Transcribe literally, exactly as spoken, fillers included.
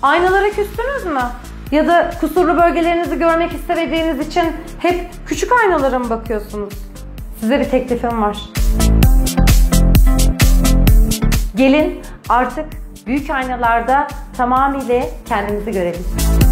Aynalara küstünüz mü? Ya da kusurlu bölgelerinizi görmek istemediğiniz için hep küçük aynalara mı bakıyorsunuz? Size bir teklifim var. Gelin artık büyük aynalarda tamamıyla kendimizi görelim.